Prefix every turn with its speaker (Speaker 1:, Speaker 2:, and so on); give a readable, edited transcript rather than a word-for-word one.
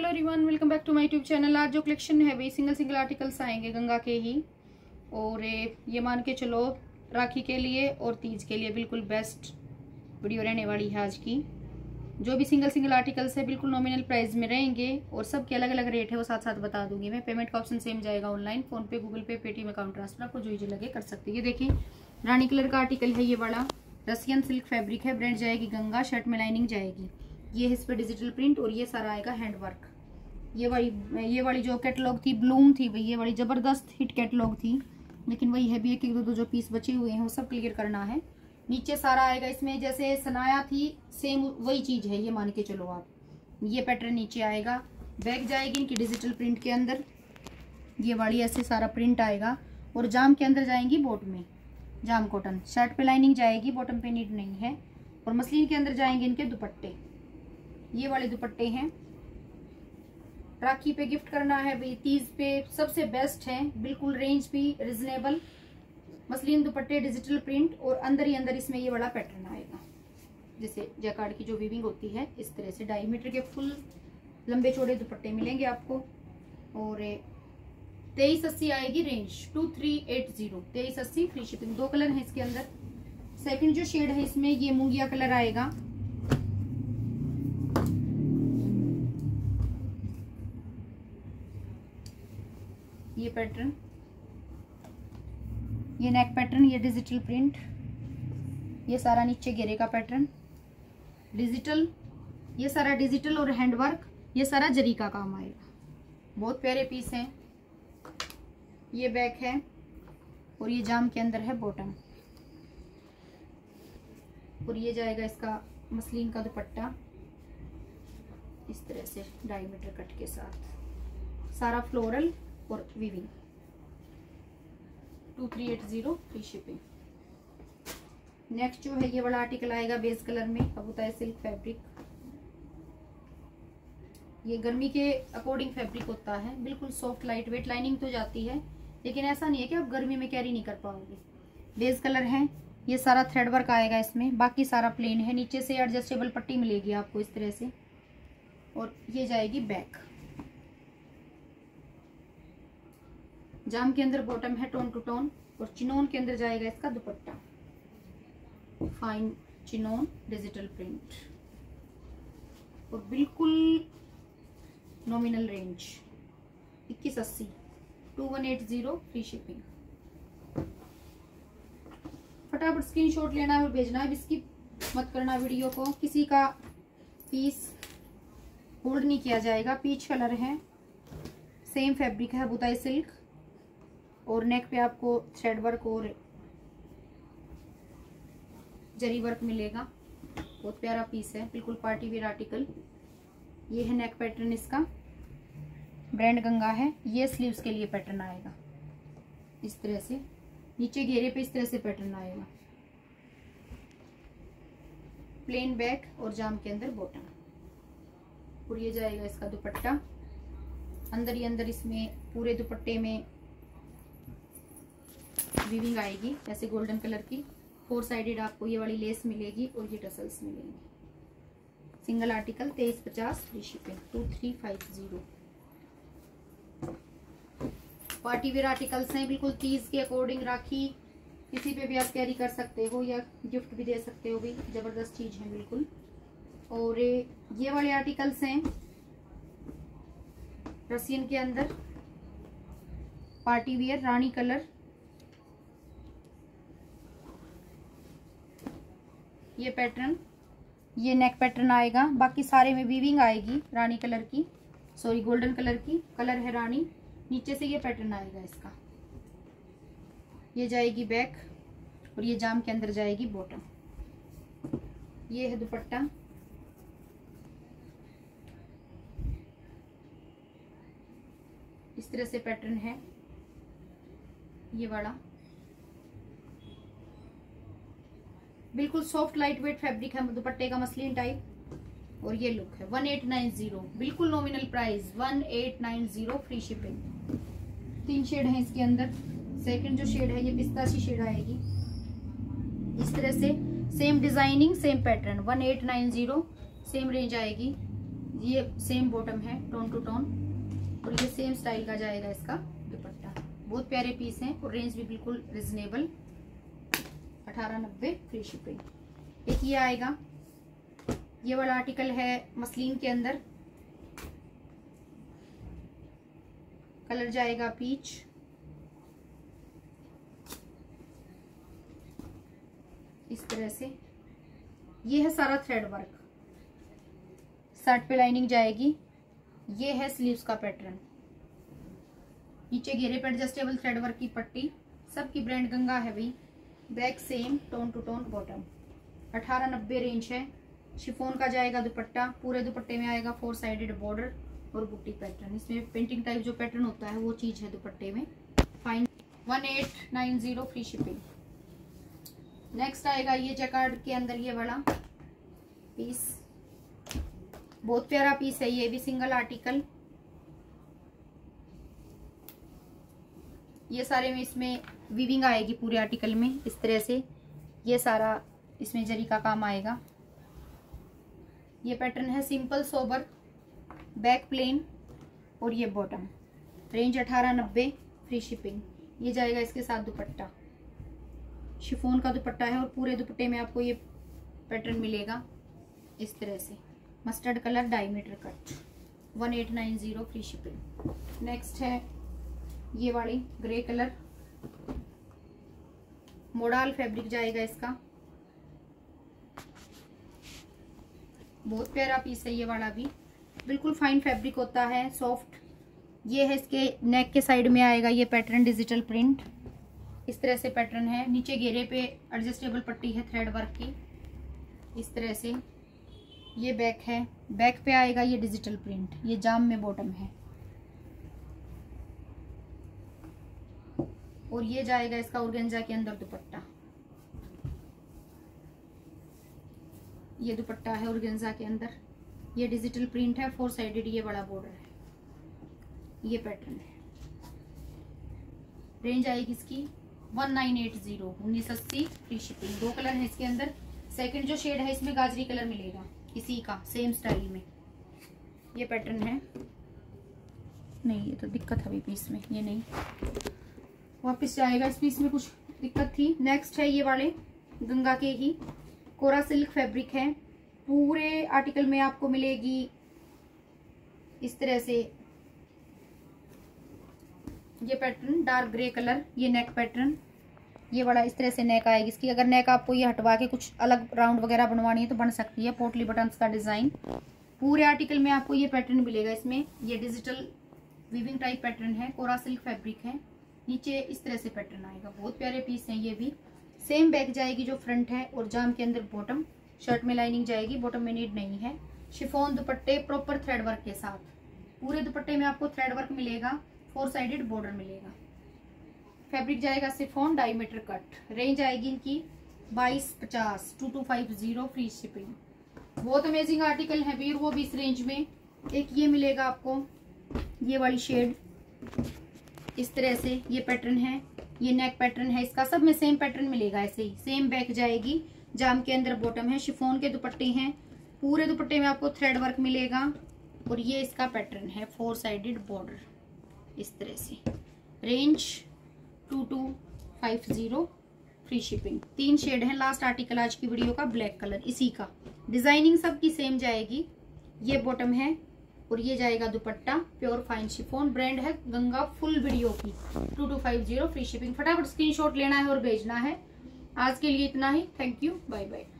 Speaker 1: Hello everyone, welcome back to my YouTube channel. आज जो collection है वही सिंगल आर्टिकल्स आएंगे गंगा के ही, और ये मान के चलो राखी के लिए और तीज के लिए बिल्कुल बेस्ट वीडियो रहने वाली है आज की। जो भी सिंगल आर्टिकल्स है बिल्कुल नॉमिनल प्राइस में रहेंगे और सबके अलग अलग रेट है वो साथ साथ बता दूंगी मैं। पेमेंट का ऑप्शन सेम जाएगा, online, PhonePe, Google Pay, Paytm account transfer, आपको जो इजी लगे कर सकते हैं। ये देखिए रानी कलर का आर्टिकल है, ये वाला रसियन सिल्क फैब्रिक है, ब्रांड जाएगी गंगा, शर्ट में लाइनिंग जाएगी। ये है इस पर डिजिटल प्रिंट और ये सारा आएगा हैंड वर्क। ये वाली जो कैटलॉग थी ब्लूम थी भाई, ये वाली जबरदस्त हिट कैटलॉग थी, लेकिन वही है भी एक दो जो पीस बचे हुए हैं वो सब क्लियर करना है। नीचे सारा आएगा इसमें जैसे सनाया थी सेम वही चीज है, ये मान के चलो आप। ये पैटर्न नीचे आएगा, बैक जाएगी इनकी डिजिटल प्रिंट के अंदर, ये वाली ऐसे सारा प्रिंट आएगा और जाम के अंदर जाएंगी बोट में, जाम कॉटन। शर्ट पे लाइनिंग जाएगी, बॉटम पे नीड नहीं है। और मसलिन के अंदर जाएंगे इनके दुपट्टे, ये वाले दुपट्टे हैं। राखी पे गिफ्ट करना है भाई, तीज पे सबसे बेस्ट है, बिल्कुल रेंज भी रिजनेबल। मसलिन दुपट्टे, डिजिटल प्रिंट और अंदर ही अंदर इसमें ये वाला पैटर्न आएगा, जैसे जैकार्ड की जो वीविंग होती है इस तरह से। 2.5 मीटर के फुल लंबे चौड़े दुपट्टे मिलेंगे आपको। और 2380 आएगी रेंज, 2380, 2380 फ्री शिपिंग। 2 कलर है इसके अंदर। सेकंड जो शेड है इसमें ये मूंगिया कलर आएगा, ये पैटर्न, ये नेक पैटर्न, ये डिजिटल प्रिंट, ये सारा नीचे घेरे का पैटर्न डिजिटल, ये सारा डिजिटल और हैंडवर्क, ये सारा जरी का काम आएगा। बहुत प्यारे पीस हैं। ये बैक है और ये जाम के अंदर है बॉटम, और ये जाएगा इसका मसलिन का दुपट्टा इस तरह से 2.5 मीटर कट के साथ, सारा फ्लोरल और वीविंग। 2380 free shipping. नेक्स्ट जो है ये वाला आर्टिकल आएगा बेस कलर में, अब होता है सिल्क फैब्रिक। ये गर्मी के अकॉर्डिंग फैब्रिक होता है, बिल्कुल सॉफ्ट लाइट वेट। लाइनिंग तो जाती है लेकिन ऐसा नहीं है कि आप गर्मी में कैरी नहीं कर पाओगे। बेस कलर है, ये सारा थ्रेड वर्क आएगा इसमें, बाकी सारा प्लेन है। नीचे से एडजस्टेबल पट्टी मिलेगी आपको इस तरह से, और ये जाएगी बैक। जाम के अंदर बॉटम है टोन टू टोन, और चिनोन के अंदर जाएगा इसका दुपट्टा, फाइन चिनोन डिजिटल प्रिंट, और बिल्कुल नॉमिनल रेंज 2180, 2180 फ्री शिपिंग। फटाफट स्क्रीनशॉट लेना है और भेजना है, स्किप मत करना वीडियो को, किसी का पीस होल्ड नहीं किया जाएगा। पीच कलर है, सेम फैब्रिक है बुताई सिल्क, और नेक पे आपको थ्रेड वर्क और जरी वर्क मिलेगा। बहुत प्यारा पीस है, बिल्कुल पार्टी वेयर आर्टिकल। ये है नेक पैटर्न इसका, ब्रांड गंगा है। ये स्लीव्स के लिए पैटर्न आएगा इस तरह से, नीचे घेरे पे इस तरह से पैटर्न आएगा, प्लेन बैक और जाम के अंदर बॉटम, और ये जाएगा इसका दुपट्टा। अंदर ही अंदर इसमें पूरे दुपट्टे में वीविंग आएगी जैसे गोल्डन कलर की। 4 साइडेड आपको ये वाली लेस मिलेगी और ये टसल्स मिलेंगे। Single article 2350 free shipping, 2350। Party wear articles हैं, बिल्कुल तीज के अकॉर्डिंग। राखी किसी पे भी आप कैरी कर सकते हो या गिफ्ट भी दे सकते हो, भी जबरदस्त चीज है बिल्कुल। और ये वाले आर्टिकल्स हैं रसियन के अंदर, पार्टी वेयर, रानी कलर। ये पैटर्न, ये नेक पैटर्न आएगा, बाकी सारे में वीविंग आएगी रानी कलर की, सॉरी गोल्डन कलर की, कलर है रानी। नीचे से ये पैटर्न आएगा इसका, ये जाएगी बैक और ये जाम के अंदर जाएगी बॉटम। ये है दुपट्टा, इस तरह से पैटर्न है ये वाला, बिल्कुल सॉफ्ट लाइट वेट फैब्रिक है दुपट्टे का, मसलिन टाइप। और ये लुक है 1890, बिल्कुल nominal price 1890 free shipping. 3 shade है इसके अंदर। सेकंड जो शेड है ये पिस्ताची शेड आएगी इस तरह से, same designing same pattern, 1890 same range आएगी। ये सेम बॉटम है टोन टू टोन, और ये सेम स्टाइल का जाएगा इसका दुपट्टा। बहुत प्यारे पीस हैं और रेंज भी बिल्कुल रिजनेबल, 1890 फ्री शिपिंग। एक ये आएगा, ये वाला आर्टिकल है मसलिन के अंदर, कलर जाएगा पीच। इस तरह से ये है सारा थ्रेड वर्क, शर्ट पे लाइनिंग जाएगी। ये है स्लीव्स का पैटर्न, नीचे घेरे पे एडजस्टेबल थ्रेड वर्क की पट्टी, सबकी ब्रांड गंगा है भाई। Back same tone to tone bottom, 1890 range है। शिफॉन का जाएगा दुपट्टा, पूरे दुपट्टे में आएगा 4 साइडेड बॉर्डर और बुट्टी पैटर्न। इसमें पेंटिंग टाइप जो पैटर्न होता है वो चीज है दुपट्टे में। Fine 1890 free shipping. नेक्स्ट आएगा ये जैकार्ड के अंदर ये वाला पीस, बहुत प्यारा पीस है, ये भी सिंगल आर्टिकल। ये सारे में इसमें वीविंग आएगी पूरे आर्टिकल में, इस तरह से ये सारा इसमें जरी का काम आएगा। ये पैटर्न है सिंपल सोबर, बैक प्लेन और ये बॉटम। Range 1890 free shipping. ये जाएगा इसके साथ दुपट्टा, शिफॉन का दुपट्टा है और पूरे दुपट्टे में आपको ये पैटर्न मिलेगा इस तरह से, mustard colour diameter cut, 1890 free shipping. Next है ये वाली ग्रे कलर, मोडाल फैब्रिक जाएगा इसका, बहुत प्यारा पीस है ये वाला भी, बिल्कुल फाइन फैब्रिक होता है, सॉफ्ट। ये है इसके नेक के साइड में आएगा ये पैटर्न डिजिटल प्रिंट, इस तरह से पैटर्न है। नीचे घेरे पे एडजस्टेबल पट्टी है थ्रेड वर्क की, इस तरह से। ये बैक है, बैक पे आएगा ये डिजिटल प्रिंट, ये जाम में बॉटम है। और ये जाएगा इसका ऑर्गेन्जा के अंदर दुपट्टा, ये दुपट्टा है ऑर्गेन्जा के अंदर। ये डिजिटल प्रिंट है, 4 साइडेड ये बड़ा बॉर्डर है, ये पैटर्न है। रेंज आएगी इसकी 1980, 1980 फ्री शिपिंग। 2 कलर है इसके अंदर, सेकंड जो शेड है इसमें गाजरी कलर मिलेगा इसी का सेम स्टाइल में। ये पैटर्न है, नहीं ये तो दिक्कत है अभी पीस में, ये नहीं वापस जाएगा, इस पीस में कुछ दिक्कत थी। नेक्स्ट है ये वाले गंगा के ही कोरा सिल्क फैब्रिक है, पूरे आर्टिकल में आपको मिलेगी इस तरह से ये पैटर्न, डार्क ग्रे कलर। ये नेक पैटर्न, ये बड़ा इस तरह से नेक आएगी इसकी। अगर नेक आपको ये हटवा के कुछ अलग राउंड वगैरह बनवानी है तो बन सकती है। पोटली बटन्स का डिजाइन, पूरे आर्टिकल में आपको ये पैटर्न मिलेगा। इसमें ये डिजिटल वीविंग टाइप पैटर्न है, कोरा सिल्क फैब्रिक है। नीचे इस तरह से पैटर्न आएगा, बहुत प्यारे पीस हैं ये भी। सेम बैक जाएगी जो फ्रंट है, और जाम के अंदर बॉटम, शर्ट में लाइनिंग जाएगी, बॉटम में नीड नहीं है। शिफॉन दुपट्टे प्रॉपर थ्रेड वर्क के साथ, पूरे दुपट्टे में आपको थ्रेड वर्क मिलेगा, 4 साइडेड बॉर्डर मिलेगा। फैब्रिक जाएगा शिफॉन डायमीटर कट। रेंज आएगी इनकी 2250, 2250 फ्री शिपिंग। बहुत अमेजिंग आर्टिकल है वीर, वो भी इस रेंज में। एक ये मिलेगा आपको, ये वाली शेड इस तरह से, ये पैटर्न है, ये नेक पैटर्न है इसका, सब में सेम पैटर्न मिलेगा ऐसे ही। सेम बैक जाएगी, जाम के अंदर बॉटम है, शिफॉन के दुपट्टे हैं, पूरे दुपट्टे में आपको थ्रेड वर्क मिलेगा। और ये इसका पैटर्न है 4 साइडेड बॉर्डर इस तरह से। Range 2250 free shipping. 3 शेड है। लास्ट आर्टिकल आज की वीडियो का ब्लैक कलर, इसी का डिजाइनिंग सबकी सेम जाएगी। ये बॉटम है और ये जाएगा दुपट्टा, प्योर फाइन शिफॉन, ब्रांड है गंगा, फुल वीडियो की, 2250 फ्री शिपिंग। फटाफट स्क्रीनशॉट लेना है और भेजना है। आज के लिए इतना ही, थैंक यू, बाय बाय।